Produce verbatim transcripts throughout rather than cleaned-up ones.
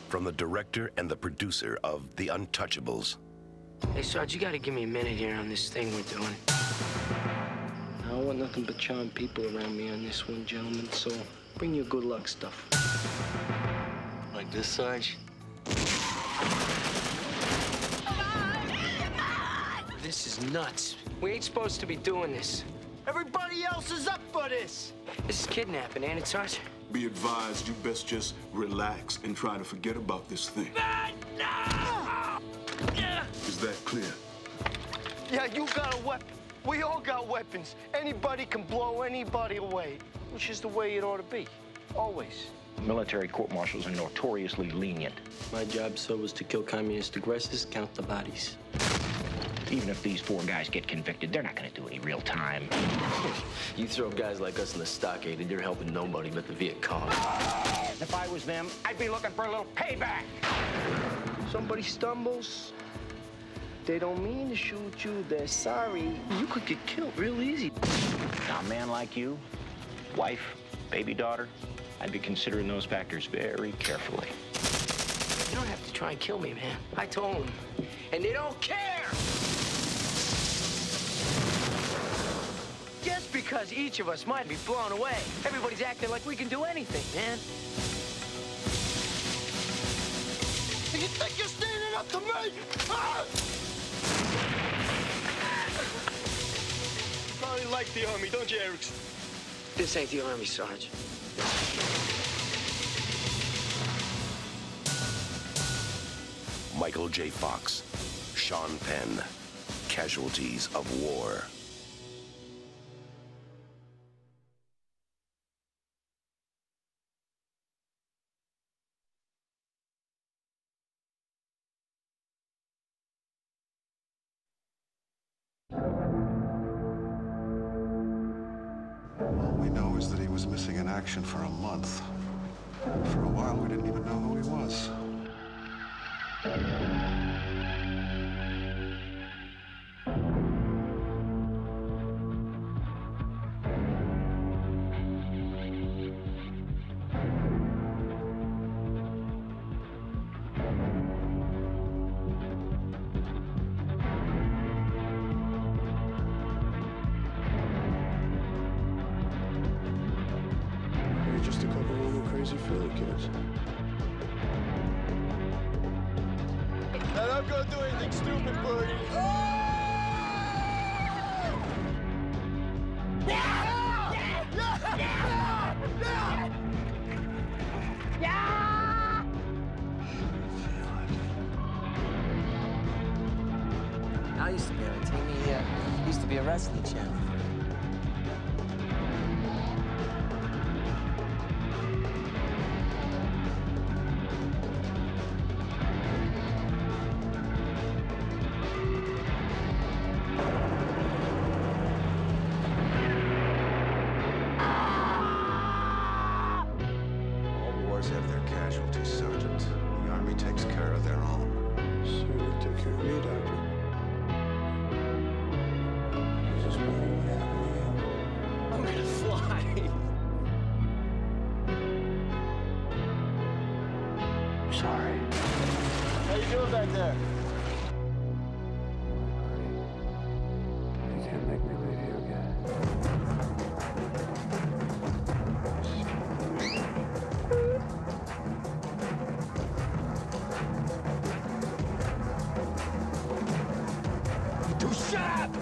from the director and the producer of The Untouchables. Hey, Sarge, you gotta give me a minute here on this thing we're doing. I don't want nothing but charming people around me on this one, gentlemen, so bring your good luck stuff. Like this, Sarge? This is nuts. We ain't supposed to be doing this. Everybody else is up for this. This is kidnapping, ain't it, Sarge? Be advised, you best just relax and try to forget about this thing. Is that clear? Yeah, you got a weapon. We all got weapons. Anybody can blow anybody away, which is the way it ought to be, always. Military court-martials are notoriously lenient. My job, so, was to kill communist aggressors, count the bodies. Even if these four guys get convicted, they're not going to do any real time. You throw guys like us in the stockade and you're helping nobody but the Viet Cong. If I was them, I'd be looking for a little payback. Somebody stumbles, they don't mean to shoot you, they're sorry. You could get killed real easy. Now, a man like you, wife, baby daughter, I'd be considering those factors very carefully. You don't have to try and kill me, man. I told them. And they don't care! Just because each of us might be blown away, everybody's acting like we can do anything, man. You think you're standing up to me? Ah! You probably like the Army, don't you, Erickson? This ain't the Army, Sarge. Michael J. Fox, Sean Penn, Casualties of War. All we know is that he was missing in action for a month. For a while, we didn't even know who he was. We're just a couple of little crazy Philly kids. And I'm gonna do anything stupid for you. I used to be on a team. He uh, used to be a wrestling champ. All wars have their casualties, Sergeant. The Army takes care of their own. Certainly took care of me, Doctor. This is what happened to you. I'm gonna fly. Sorry. How you doing back there? You can't make me leave you again. Too sharp!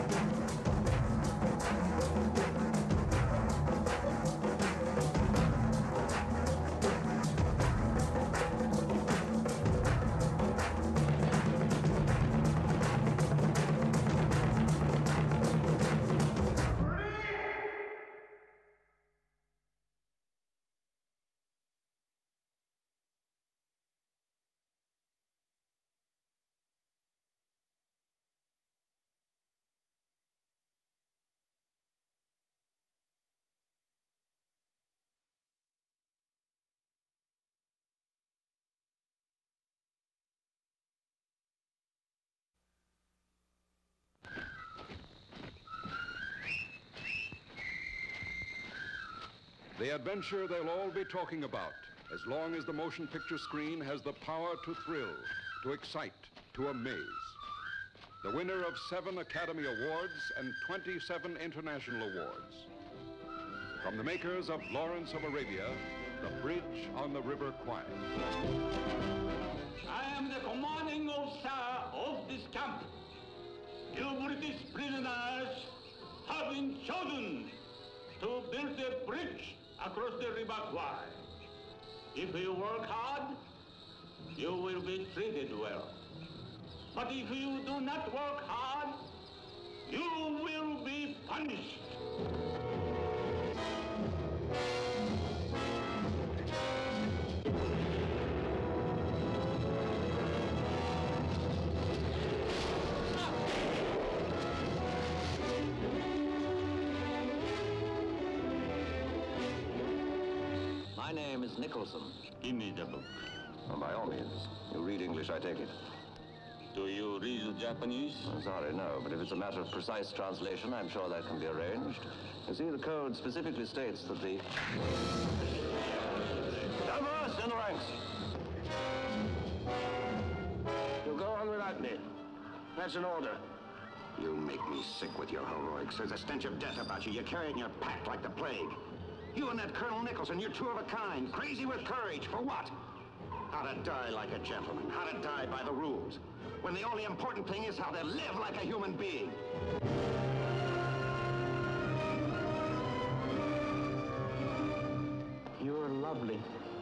The adventure they'll all be talking about as long as the motion picture screen has the power to thrill, to excite, to amaze. The winner of seven Academy Awards and twenty-seven international awards. From the makers of Lawrence of Arabia, The Bridge on the River Kwai. I am the commanding officer of this camp. You British prisoners have been chosen to build a bridge across the River Kwai. If you work hard, you will be treated well. But if you do not work hard, you will be punished. My name is Nicholson. Give me the book. Well, by all means. You read English, I take it. Do you read Japanese? I'm sorry, no. But if it's a matter of precise translation, I'm sure that can be arranged. You see, the code specifically states that the... Davos in the ranks! You'll go on without me. That's an order. You make me sick with your heroics. There's a stench of death about you. You carry it in your pack like the plague. You and that Colonel Nicholson, you're two of a kind. Crazy with courage. For what? How to die like a gentleman. How to die by the rules. When the only important thing is how to live like a human being. You're lovely.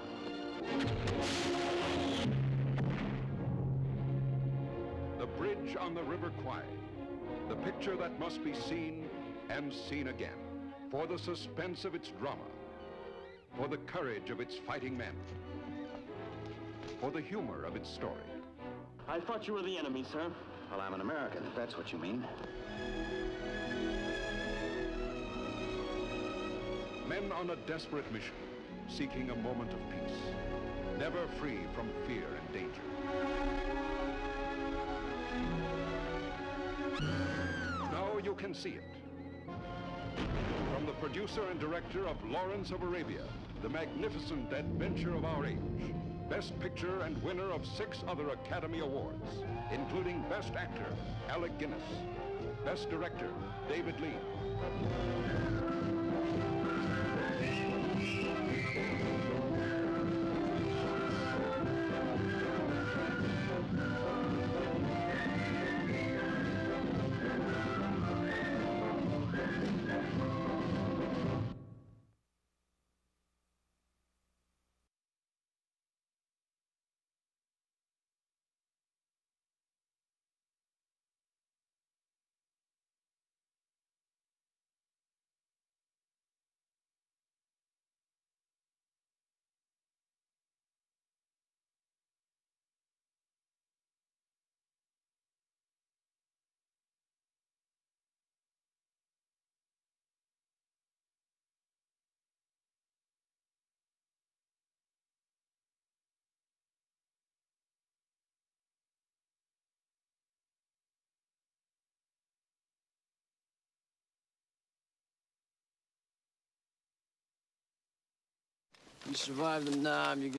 The Bridge on the River Kwai. The picture that must be seen and seen again. For the suspense of its drama. For the courage of its fighting men. For the humor of its story. I thought you were the enemy, sir. Well, I'm an American, if that's what you mean. Men on a desperate mission, seeking a moment of peace, never free from fear and danger. Now you can see it. From the producer and director of Lawrence of Arabia, the magnificent adventure of our age. Best Picture and winner of six other Academy Awards, including Best Actor, Alec Guinness, Best Director, David Lean. You survive the Nam, you're